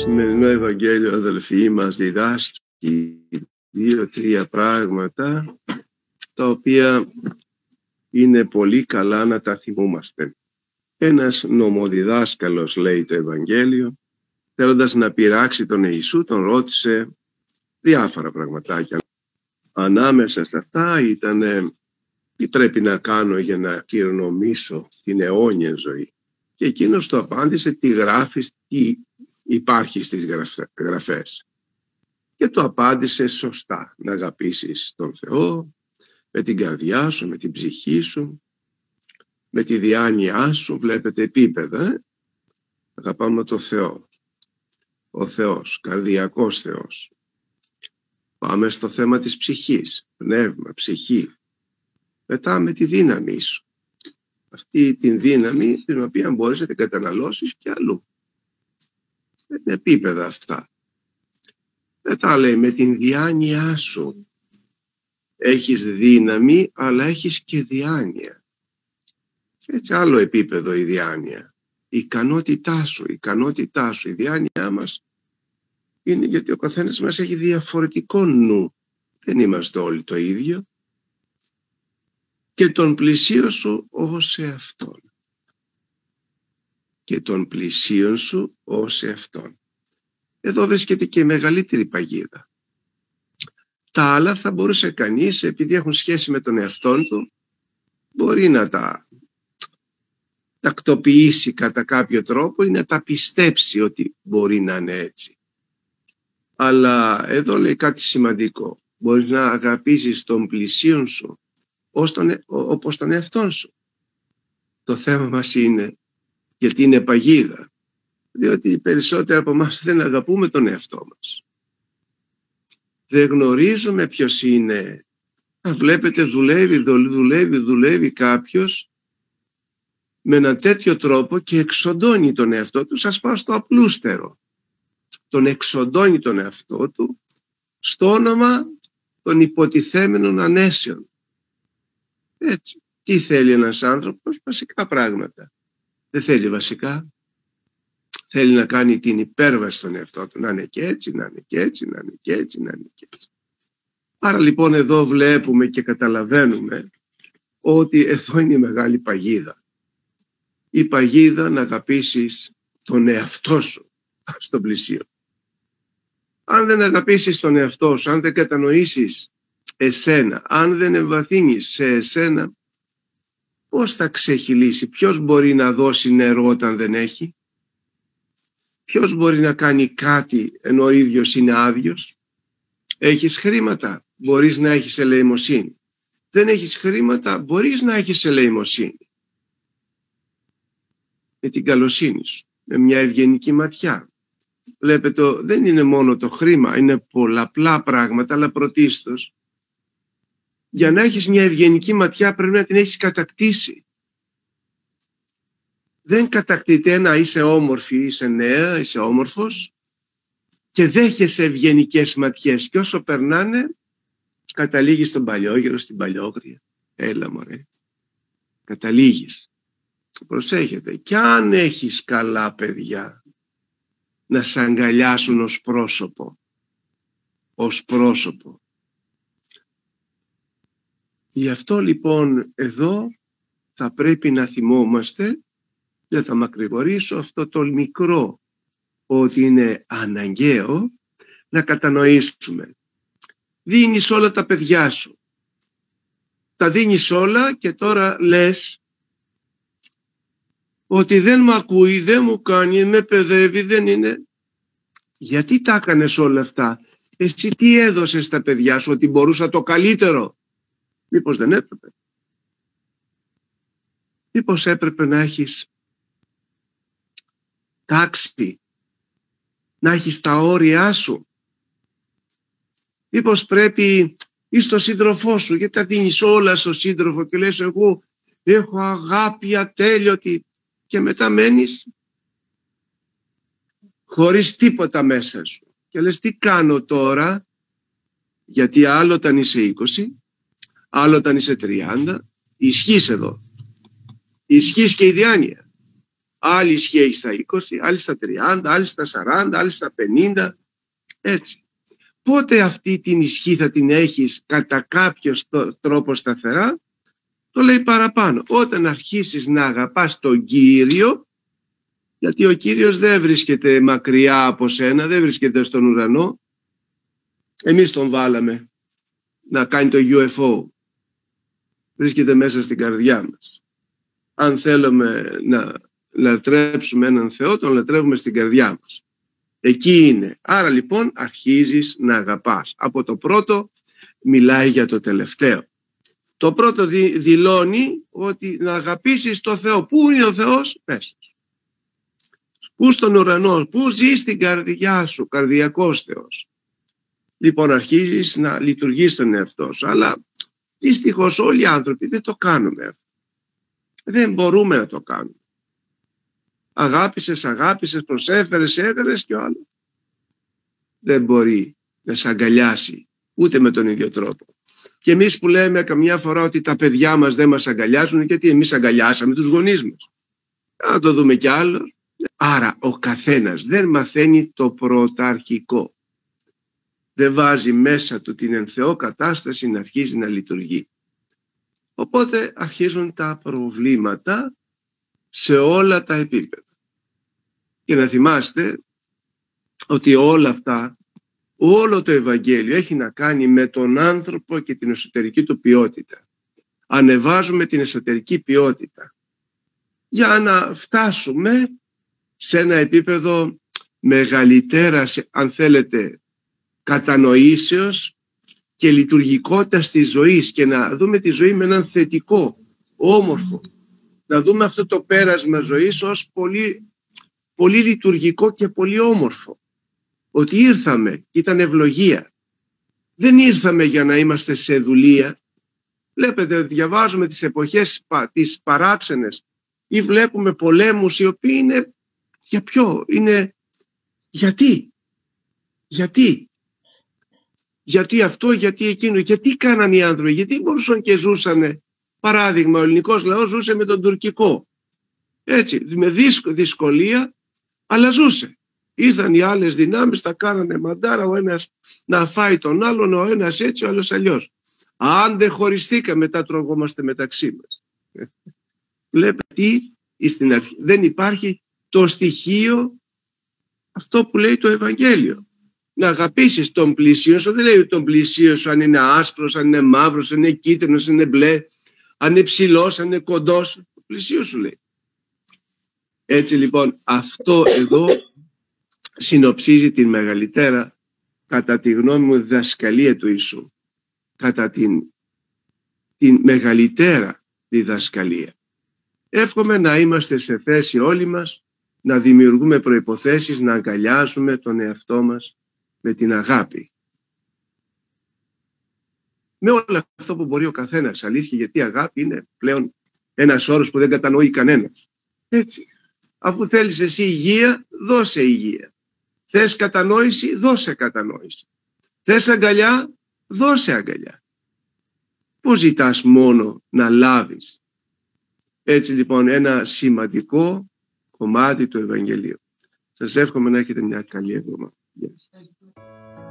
σημερινό Ευαγγέλιο, αδελφοί, μας διδάσκει 2-3 πράγματα τα οποία είναι πολύ καλά να τα θυμούμαστε. Ένας νομοδιδάσκαλος, λέει το Ευαγγέλιο, θέλοντας να πειράξει τον Ιησού, τον ρώτησε διάφορα πραγματάκια. Ανάμεσα σε αυτά ήταν τι πρέπει να κάνω για να κληρονομήσω την αιώνια ζωή. Και εκείνος το απάντησε, τι γράφεις, τι υπάρχει στις γραφές. Και το απάντησε σωστά, να αγαπήσεις τον Θεό με την καρδιά σου, με την ψυχή σου, με τη διάνοιά σου. Βλέπετε επίπεδα, αγαπάμε τον Θεό. Ο Θεός, καρδιακός Θεός. Πάμε στο θέμα της ψυχής, πνεύμα, ψυχή. Μετά με τη δύναμή σου. Αυτή την δύναμη την οποία μπορείς να την καταναλώσεις και αλλού. Είναι επίπεδα αυτά. Μετά λέει με την διάνοιά σου. Έχεις δύναμη αλλά έχεις και διάνοια. Έτσι άλλο επίπεδο η διάνοια. Η ικανότητά σου, η διάνοιά μας είναι γιατί ο καθένας μας έχει διαφορετικό νου. Δεν είμαστε όλοι το ίδιο. Και τον πλησίον σου ως εαυτόν. Και τον πλησίον σου ως εαυτόν. Εδώ βρίσκεται και η μεγαλύτερη παγίδα. Τα άλλα θα μπορούσε κανείς, επειδή έχουν σχέση με τον εαυτόν του, μπορεί να τα τακτοποιήσει κατά κάποιο τρόπο ή να τα πιστέψει ότι μπορεί να είναι έτσι. Αλλά εδώ λέει κάτι σημαντικό. Μπορείς να αγαπήσεις τον πλησίον σου όπως τον εαυτόν σου. Το θέμα μας είναι γιατί είναι παγίδα. Διότι οι περισσότεροι από εμάς δεν αγαπούμε τον εαυτό μας. Δεν γνωρίζουμε ποιος είναι. Βλέπετε δουλεύει κάποιος με έναν τέτοιο τρόπο και εξοντώνει τον εαυτό του. Σας πάω στο απλούστερο. Τον εξοντώνει τον εαυτό του στο όνομα των υποτιθέμενων ανέσεων. Έτσι. Τι θέλει ένας άνθρωπος? Βασικά πράγματα. Δεν θέλει βασικά. Θέλει να κάνει την υπέρβαση στον εαυτό του. Να είναι και έτσι, να είναι και έτσι, να είναι και έτσι, να είναι και έτσι. Άρα λοιπόν εδώ βλέπουμε και καταλαβαίνουμε ότι εδώ είναι η μεγάλη παγίδα. Η παγίδα να αγαπήσεις τον εαυτό σου στον πλησίο. Αν δεν αγαπήσεις τον εαυτό σου, αν δεν κατανοήσεις εσένα, αν δεν εμβαθύνεις σε εσένα, πώς θα ξεχυλήσει? Ποιος μπορεί να δώσει νερό όταν δεν έχει? Ποιος μπορεί να κάνει κάτι ενώ ο ίδιος είναι άδειος? Έχεις χρήματα, μπορείς να έχεις ελεημοσύνη. Δεν έχεις χρήματα, μπορείς να έχεις ελεημοσύνη. Με την καλοσύνη σου, με μια ευγενική ματιά. Βλέπετε, δεν είναι μόνο το χρήμα, είναι πολλαπλά πράγματα, αλλά πρωτίστως, για να έχεις μια ευγενική ματιά πρέπει να την έχεις κατακτήσει. Δεν κατακτείται να είσαι όμορφη, είσαι νέα, είσαι όμορφος και δέχεσαι ευγενικές ματιές και όσο περνάνε καταλήγεις στον παλιόγερο, στην παλιόγρια. Έλα μωρέ, καταλήγεις. Προσέχετε, κι αν έχεις καλά παιδιά να σ' αγκαλιάσουν ως πρόσωπο. Γι' αυτό λοιπόν εδώ θα πρέπει να θυμόμαστε, δεν θα μακρηγορήσω, αυτό το μικρό ότι είναι αναγκαίο να κατανοήσουμε. Δίνεις όλα τα παιδιά σου. Τα δίνεις όλα και τώρα λες ότι δεν μου ακούει, δεν μου κάνει, με παιδεύει, δεν είναι. Γιατί τα έκανες όλα αυτά? Εσύ τι έδωσες στα παιδιά σου? Ότι μπορούσα το καλύτερο? Μήπως δεν έπρεπε? Μήπως έπρεπε να έχεις τάξη, να έχεις τα όρια σου? Μήπως πρέπει ή στο σύντροφό σου, γιατί τα δίνεις όλα στο σύντροφο και λες εγώ έχω αγάπη ατέλειωτη και μετά μένεις χωρίς τίποτα μέσα σου και λες τι κάνω τώρα? Γιατί άλλο όταν είσαι 20, άλλο όταν είσαι 30, ισχύς εδώ. Ισχύς και η διάνοια. Άλλη ισχύ έχει στα 20, άλλη στα 30, άλλη στα 40, άλλη στα 50, έτσι. Πότε αυτή την ισχύ θα την έχεις κατά κάποιο τρόπο σταθερά? Το λέει παραπάνω. Όταν αρχίσεις να αγαπάς τον Κύριο, γιατί ο Κύριος δεν βρίσκεται μακριά από σένα, δεν βρίσκεται στον ουρανό. Εμείς τον βάλαμε να κάνει το UFO. Βρίσκεται μέσα στην καρδιά μας. Αν θέλουμε να λατρέψουμε έναν Θεό, τον λατρεύουμε στην καρδιά μας. Εκεί είναι. Άρα λοιπόν αρχίζεις να αγαπάς. Από το πρώτο μιλάει για το τελευταίο. Το πρώτο δηλώνει ότι να αγαπήσεις το Θεό. Πού είναι ο Θεός? Μέσα. Πού στον ουρανό? Πού ζει στην καρδιά σου? Καρδιακός Θεός. Λοιπόν, αρχίζεις να λειτουργείς τον εαυτό σου. Αλλά δυστυχώς όλοι οι άνθρωποι δεν το κάνουμε. Δεν μπορούμε να το κάνουμε. Αγάπησες, προσέφερες, έκανες και ο άλλος δεν μπορεί να σε αγκαλιάσει ούτε με τον ίδιο τρόπο. Και εμείς που λέμε καμιά φορά ότι τα παιδιά μας δεν μας αγκαλιάζουν, γιατί εμείς αγκαλιάσαμε τους γονείς μας. Να το δούμε κι άλλο. Άρα ο καθένας δεν μαθαίνει το πρωταρχικό. Δεν βάζει μέσα του την εν Θεό κατάσταση να αρχίζει να λειτουργεί. Οπότε αρχίζουν τα προβλήματα σε όλα τα επίπεδα. Και να θυμάστε ότι όλα αυτά, όλο το Ευαγγέλιο έχει να κάνει με τον άνθρωπο και την εσωτερική του ποιότητα. Ανεβάζουμε την εσωτερική ποιότητα για να φτάσουμε σε ένα επίπεδο μεγαλύτερας, αν θέλετε, κατανοήσεως και λειτουργικότητας της ζωής και να δούμε τη ζωή με έναν θετικό, όμορφο. Να δούμε αυτό το πέρασμα ζωής ως πολύ, πολύ λειτουργικό και πολύ όμορφο. Ότι ήρθαμε, ήταν ευλογία. Δεν ήρθαμε για να είμαστε σε δουλεία. Βλέπετε, διαβάζουμε τις εποχές τις παράξενες ή βλέπουμε πολέμους οι οποίοι είναι για ποιο, είναι γιατί αυτό, γιατί εκείνο, γιατί κάναν οι άνθρωποι, γιατί μπορούσαν και ζούσανε. Παράδειγμα, ο ελληνικός λαός ζούσε με τον τουρκικό. Έτσι, με δυσκολία, αλλά ζούσε. Ήρθαν οι άλλες δυνάμεις, τα κάνανε μαντάρα, ο ένας να φάει τον άλλον, ο ένας έτσι, ο άλλος αλλιώς. Αν δεν χωριστήκαμε, μετά τρογόμαστε μεταξύ μας. Βλέπετε, στην αρχή δεν υπάρχει το στοιχείο αυτό που λέει το Ευαγγέλιο. Να αγαπήσεις τον πλησίον σου. Δεν λέει τον πλησίον σου αν είναι άσπρος, αν είναι μαύρος, αν είναι κίτρινος, αν είναι μπλε, αν είναι ψηλός, αν είναι κοντός. Το πλησίον σου λέει. Έτσι λοιπόν αυτό εδώ συνοψίζει την μεγαλύτερα, κατά τη γνώμη μου, διδασκαλία του Ιησού. Κατά την μεγαλύτερα διδασκαλία. Εύχομαι να είμαστε σε θέση όλοι μας να δημιουργούμε προϋποθέσεις να αγκαλιάζουμε τον εαυτό μας με την αγάπη. Με όλο αυτό που μπορεί ο καθένας, αλήθεια, γιατί η αγάπη είναι πλέον ένας όρος που δεν κατανοεί κανένας. Έτσι. Αφού θέλεις εσύ υγεία, δώσε υγεία. Θες κατανόηση, δώσε κατανόηση. Θες αγκαλιά, δώσε αγκαλιά. Πώς ζητάς μόνο να λάβεις? Έτσι λοιπόν ένα σημαντικό κομμάτι του Ευαγγελίου. Σας εύχομαι να έχετε μια καλή εβδομάδα.